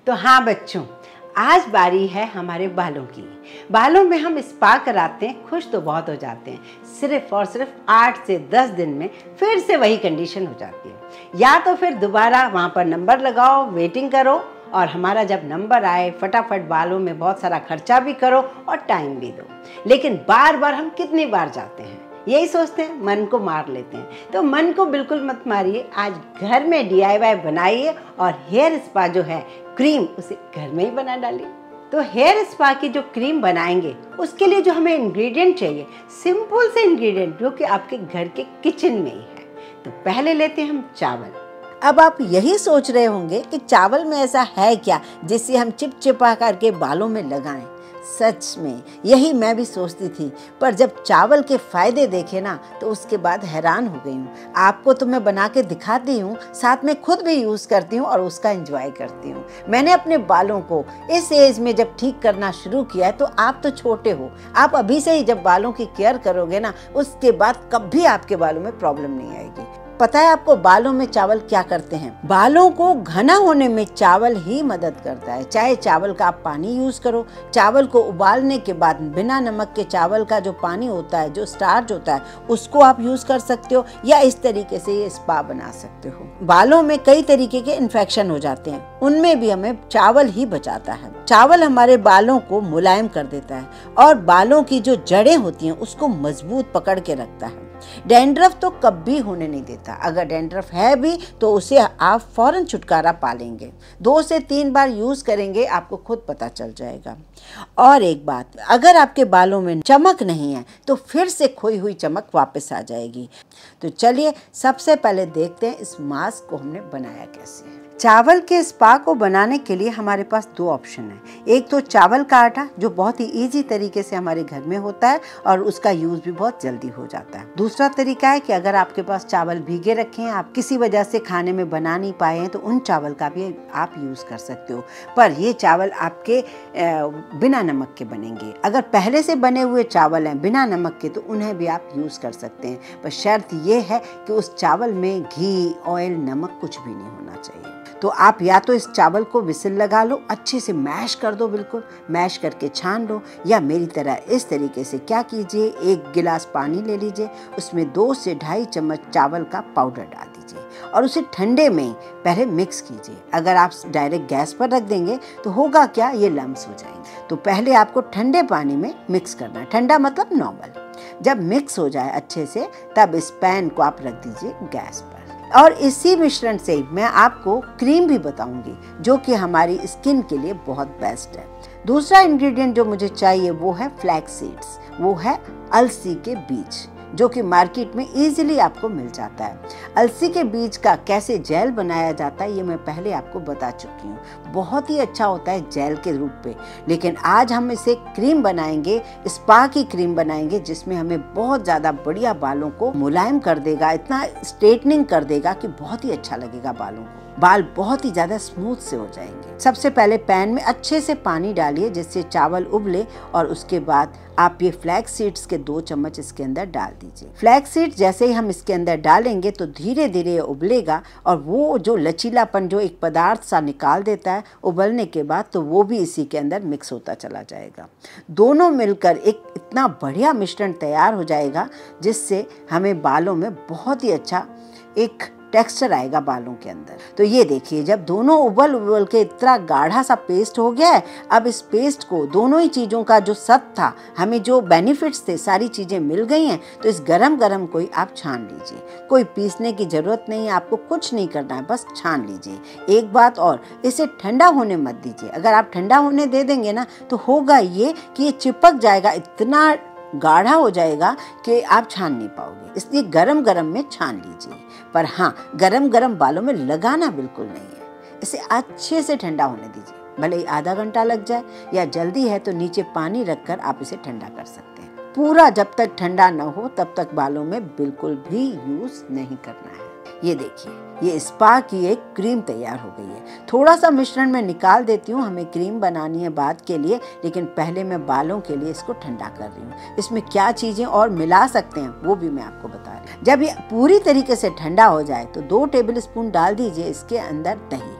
तो हाँ बच्चों, आज बारी है हमारे बालों की। बालों में हम स्पा कराते हैं, खुश तो बहुत हो जाते हैं। सिर्फ और सिर्फ 8 से 10 दिन में फिर से वही कंडीशन हो जाती है। या तो फिर दोबारा वहाँ पर नंबर लगाओ, वेटिंग करो और हमारा जब नंबर आए फटाफट बालों में बहुत सारा खर्चा भी करो और टाइम भी दो। लेकिन बार बार हम कितनी बार जाते हैं, यही सोचते हैं, मन को मार लेते हैं। तो मन को बिल्कुल मत मारिए, आज घर में DIY बनाइए और हेयर स्पा जो है क्रीम, उसे घर में ही बना डालिए। तो हेयर स्पा की जो क्रीम बनाएंगे उसके लिए जो हमें इंग्रेडिएंट चाहिए, सिंपल से इंग्रेडिएंट जो कि आपके घर के किचन में ही है। तो पहले लेते हैं हम चावल। अब आप यही सोच रहे होंगे कि चावल में ऐसा है क्या जिससे हम चिपचिपा करके बालों में लगाएं। सच में यही मैं भी सोचती थी, पर जब चावल के फायदे देखे ना तो उसके बाद हैरान हो गई हूँ। आपको तो मैं बना के दिखाती हूँ, साथ में खुद भी यूज़ करती हूँ और उसका एंजॉय करती हूँ। मैंने अपने बालों को इस एज में जब ठीक करना शुरू किया है, तो आप तो छोटे हो, आप अभी से ही जब बालों की केयर करोगे ना, उसके बाद कभी आपके बालों में प्रॉब्लम नहीं आएगी। पता है आपको बालों में चावल क्या करते हैं? बालों को घना होने में चावल ही मदद करता है। चाहे चावल का आप पानी यूज करो, चावल को उबालने के बाद बिना नमक के चावल का जो पानी होता है, जो स्टार्च होता है, उसको आप यूज कर सकते हो, या इस तरीके से ये स्पा बना सकते हो। बालों में कई तरीके के इन्फेक्शन हो जाते हैं, उनमें भी हमें चावल ही बचाता है। चावल हमारे बालों को मुलायम कर देता है और बालों की जो जड़ें होती हैं उसको मजबूत पकड़ के रखता है। डैंड्रफ तो कभी होने नहीं देता। अगर डैंड्रफ है भी तो उसे आप फौरन छुटकारा पा लेंगे। 2 से 3 बार यूज करेंगे, आपको खुद पता चल जाएगा। और एक बात, अगर आपके बालों में चमक नहीं है तो फिर से खोई हुई चमक वापस आ जाएगी। तो चलिए सबसे पहले देखते हैं इस मास्क को हमने बनाया कैसे। चावल के स्पा को बनाने के लिए हमारे पास 2 ऑप्शन है। एक तो चावल का आटा, जो बहुत ही इजी तरीके से हमारे घर में होता है और उसका यूज़ भी बहुत जल्दी हो जाता है। दूसरा तरीका है कि अगर आपके पास चावल भीगे रखे हैं, आप किसी वजह से खाने में बना नहीं पाए हैं, तो उन चावल का भी आप यूज़ कर सकते हो। पर ये चावल आपके बिना नमक के बनेंगे। अगर पहले से बने हुए चावल हैं बिना नमक के, तो उन्हें भी आप यूज़ कर सकते हैं। पर शर्त ये है कि उस चावल में घी, ऑयल, नमक कुछ भी नहीं होना चाहिए। तो आप या तो इस चावल को विसिल लगा लो, अच्छे से मैश कर दो, बिल्कुल मैश करके छान लो, या मेरी तरह इस तरीके से क्या कीजिए, 1 गिलास पानी ले लीजिए, उसमें 2 से 2.5 चम्मच चावल का पाउडर डाल दीजिए और उसे ठंडे में पहले मिक्स कीजिए। अगर आप डायरेक्ट गैस पर रख देंगे तो होगा क्या, ये लम्स हो जाएंगे। तो पहले आपको ठंडे पानी में मिक्स करना है, ठंडा मतलब नॉर्मल। जब मिक्स हो जाए अच्छे से, तब इस पैन को आप रख दीजिए गैस पर। और इसी मिश्रण से मैं आपको क्रीम भी बताऊंगी, जो कि हमारी स्किन के लिए बहुत बेस्ट है। दूसरा इंग्रेडिएंट जो मुझे चाहिए वो है फ्लैक्स सीड्स, वो है अलसी के बीज, जो कि मार्केट में इजीली आपको मिल जाता है। अलसी के बीज का कैसे जेल बनाया जाता है ये मैं पहले आपको बता चुकी हूँ। बहुत ही अच्छा होता है जेल के रूप पे, लेकिन आज हम इसे क्रीम बनाएंगे, स्पा की क्रीम बनाएंगे, जिसमें हमें बहुत ज़्यादा बढ़िया बालों को मुलायम कर देगा, इतना स्ट्रेटनिंग कर देगा कि बहुत ही अच्छा लगेगा बालों को। बाल बहुत ही ज़्यादा स्मूथ से हो जाएंगे। सबसे पहले पैन में अच्छे से पानी डालिए जिससे चावल उबले, और उसके बाद आप ये फ्लैक्स सीड्स के 2 चम्मच इसके अंदर डाल दीजिए। फ्लैक्स सीड्स जैसे ही हम इसके अंदर डालेंगे तो धीरे धीरे उबलेगा, और वो जो लचीलापन जो एक पदार्थ सा निकाल देता है उबलने के बाद, तो वो भी इसी के अंदर मिक्स होता चला जाएगा। दोनों मिलकर एक इतना बढ़िया मिश्रण तैयार हो जाएगा जिससे हमें बालों में बहुत ही अच्छा एक टेक्सचर आएगा बालों के अंदर। तो ये देखिए, जब दोनों उबल के इतना गाढ़ा सा पेस्ट हो गया है, अब इस पेस्ट को, दोनों ही चीज़ों का जो सत था, हमें जो बेनिफिट्स थे, सारी चीज़ें मिल गई हैं। तो इस गरम गरम को ही आप छान लीजिए। कोई पीसने की ज़रूरत नहीं है, आपको कुछ नहीं करना है, बस छान लीजिए। एक बात और, इसे ठंडा होने मत दीजिए। अगर आप ठंडा होने दे देंगे ना, तो होगा ये कि ये चिपक जाएगा, इतना गाढ़ा हो जाएगा कि आप छान नहीं पाओगे। इसलिए गरम गरम में छान लीजिए। पर हाँ, गरम गरम बालों में लगाना बिल्कुल नहीं है। इसे अच्छे से ठंडा होने दीजिए, भले ही आधा घंटा लग जाए, या जल्दी है तो नीचे पानी रखकर आप इसे ठंडा कर सकते हैं। पूरा जब तक ठंडा न हो तब तक बालों में बिल्कुल भी यूज नहीं करना है। ये देखिए, ये स्पा की एक क्रीम तैयार हो गई है। थोड़ा सा मिश्रण मैं निकाल देती हूँ, हमें क्रीम बनानी है बाद के लिए, लेकिन पहले मैं बालों के लिए इसको ठंडा कर रही हूँ। इसमें क्या चीज़ें और मिला सकते हैं वो भी मैं आपको बता रही हूँ। जब ये पूरी तरीके से ठंडा हो जाए तो 2 टेबल स्पून डाल दीजिए इसके अंदर दही।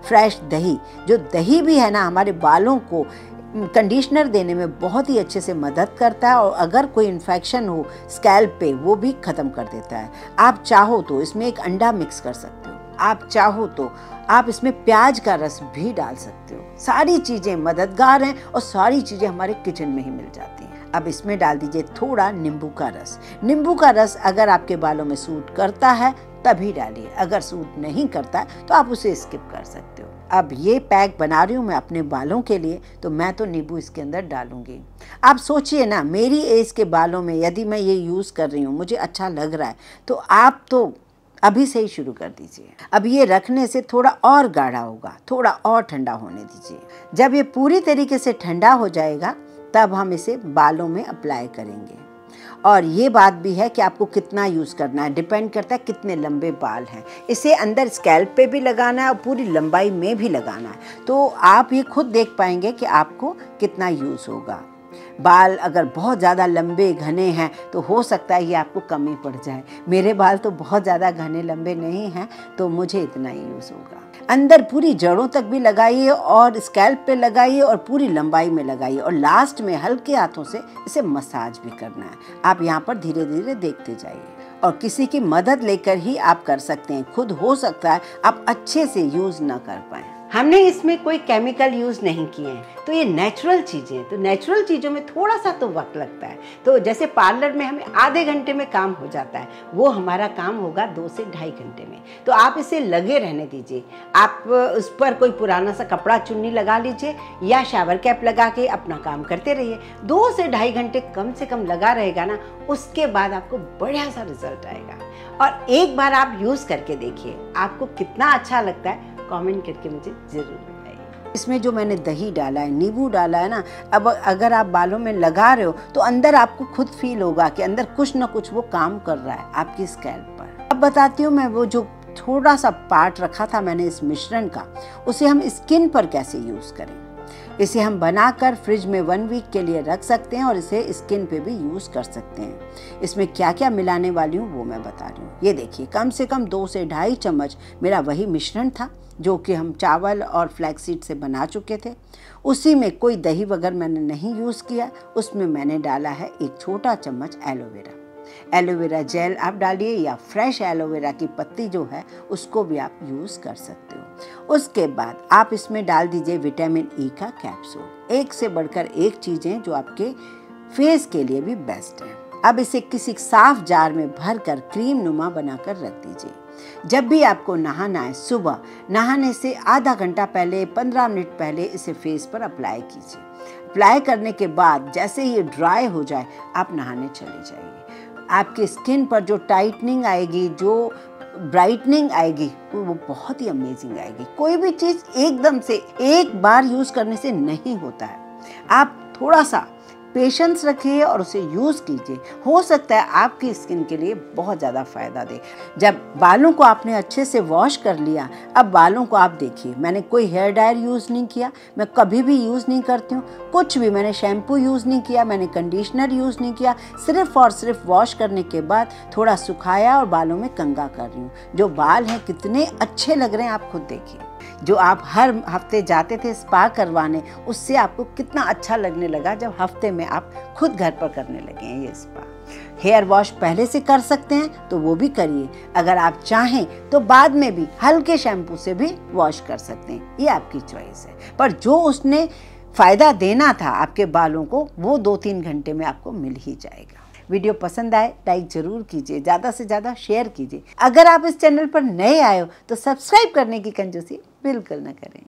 फ्रेश दही, जो दही भी है ना हमारे बालों को कंडीशनर देने में बहुत ही अच्छे से मदद करता है और अगर कोई इन्फेक्शन हो स्कैल्प पे वो भी ख़त्म कर देता है। आप चाहो तो इसमें एक अंडा मिक्स कर सकते हो, आप चाहो तो आप इसमें प्याज का रस भी डाल सकते हो। सारी चीज़ें मददगार हैं और सारी चीज़ें हमारे किचन में ही मिल जाती हैं। अब इसमें डाल दीजिए थोड़ा नींबू का रस। नींबू का रस अगर आपके बालों में सूट करता है तभी डालिए, अगर सूट नहीं करता है तो आप उसे स्किप कर सकते हो। अब ये पैक बना रही हूँ मैं अपने बालों के लिए, तो मैं तो नींबू इसके अंदर डालूंगी। आप सोचिए ना, मेरी एज के बालों में यदि मैं ये यूज़ कर रही हूँ, मुझे अच्छा लग रहा है, तो आप तो अभी से ही शुरू कर दीजिए। अब ये रखने से थोड़ा और गाढ़ा होगा, थोड़ा और ठंडा होने दीजिए। जब ये पूरी तरीके से ठंडा हो जाएगा तब हम इसे बालों में अप्लाई करेंगे। और ये बात भी है कि आपको कितना यूज़ करना है, डिपेंड करता है कितने लंबे बाल हैं। इसे अंदर स्कैल्प पे भी लगाना है और पूरी लंबाई में भी लगाना है, तो आप ये खुद देख पाएंगे कि आपको कितना यूज़ होगा। बाल अगर बहुत ज़्यादा लंबे घने हैं तो हो सकता है ये आपको कम ही पड़ जाए। मेरे बाल तो बहुत ज़्यादा घने लंबे नहीं हैं, तो मुझे इतना ही यूज़ होगा। अंदर पूरी जड़ों तक भी लगाइए और स्कैल्प पे लगाइए और पूरी लंबाई में लगाइए और लास्ट में हल्के हाथों से इसे मसाज भी करना है। आप यहाँ पर धीरे धीरे देखते जाइए और किसी की मदद लेकर ही आप कर सकते हैं। खुद हो सकता है आप अच्छे से यूज़ ना कर पाएँ। हमने इसमें कोई केमिकल यूज़ नहीं किए हैं, तो ये नेचुरल चीज़ें हैं। तो नेचुरल चीज़ों में थोड़ा सा तो वक्त लगता है। तो जैसे पार्लर में हमें आधे घंटे में काम हो जाता है, वो हमारा काम होगा 2 से ढाई घंटे में। तो आप इसे लगे रहने दीजिए। आप उस पर कोई पुराना सा कपड़ा चुन्नी लगा लीजिए या शावर कैप लगा के अपना काम करते रहिए। 2 से ढाई घंटे कम से कम लगा रहेगा ना, उसके बाद आपको बढ़िया सा रिजल्ट आएगा। और एक बार आप यूज़ करके देखिए, आपको कितना अच्छा लगता है कमेंट करके मुझे ज़रूर बताइए। इसमें जो मैंने दही डाला है, नींबू डाला है ना, अब अगर आप बालों में लगा रहे हो तो अंदर आपको खुद फील होगा कि अंदर कुछ ना कुछ वो काम कर रहा है आपकी स्कैल्प पर। अब बताती हूँ मैं, वो जो थोड़ा सा पार्ट रखा था मैंने इस मिश्रण का, उसे हम स्किन पर कैसे यूज़ करें। इसे हम बनाकर फ्रिज में 1 वीक के लिए रख सकते हैं और इसे स्किन पे भी यूज़ कर सकते हैं। इसमें क्या क्या मिलाने वाली हूँ वो मैं बता रही हूँ। ये देखिए, कम से कम 2 से ढाई चम्मच मेरा वही मिश्रण था जो कि हम चावल और फ्लैक्सीड से बना चुके थे। उसी में कोई दही वगैरह मैंने नहीं यूज़ किया। उसमें मैंने डाला है 1 छोटा चम्मच एलोवेरा। एलोवेरा जेल आप डालिए या फ्रेश एलोवेरा की पत्ती जो है उसको भी आप यूज़ कर सकते हो। उसके बाद आप इसमें डाल दीजिए विटामिन ई का कैप्सूल। एक से बढ़कर एक चीज़ें जो आपके फेस के लिए भी बेस्ट है। अब इसे किसी साफ जार में भरकर क्रीम नुमा बनाकर रख दीजिए। जब भी आपको नहाना है, सुबह नहाने से आधा घंटा पहले 15 मिनट पहले इसे फेस पर अप्लाई कीजिए। अप्लाई करने के बाद जैसे ये ड्राई हो जाए आप नहाने चले जाइए। आपकी स्किन पर जो टाइटनिंग आएगी, जो ब्राइटनिंग आएगी, वो बहुत ही अमेजिंग आएगी। कोई भी चीज़ एकदम से एक बार यूज़ करने से नहीं होता है। आप थोड़ा सा पेशेंस रखिए और उसे यूज़ कीजिए। हो सकता है आपकी स्किन के लिए बहुत ज़्यादा फ़ायदा दे। जब बालों को आपने अच्छे से वॉश कर लिया, अब बालों को आप देखिए, मैंने कोई हेयर ड्रायर यूज़ नहीं किया, मैं कभी भी यूज़ नहीं करती हूँ कुछ भी। मैंने शैम्पू यूज़ नहीं किया, मैंने कंडीशनर यूज़ नहीं किया। सिर्फ़ और सिर्फ वॉश करने के बाद थोड़ा सुखाया और बालों में कंघा कर रही हूँ। जो बाल हैं कितने अच्छे लग रहे हैं, आप खुद देखिए। जो आप हर हफ्ते जाते थे स्पा करवाने, उससे आपको कितना अच्छा लगने लगा जब हफ्ते में आप खुद घर पर करने लगे हैं ये स्पा। हेयर वॉश पहले से कर सकते हैं तो वो भी करिए। अगर आप चाहें तो बाद में भी हल्के शैम्पू से भी वॉश कर सकते हैं, ये आपकी चॉइस है। पर जो उसने फ़ायदा देना था आपके बालों को, वो 2-3 घंटे में आपको मिल ही जाएगा। वीडियो पसंद आए लाइक ज़रूर कीजिए, ज़्यादा से ज़्यादा शेयर कीजिए। अगर आप इस चैनल पर नए आए हो तो सब्सक्राइब करने की कंजूसी बिल्कुल ना करें।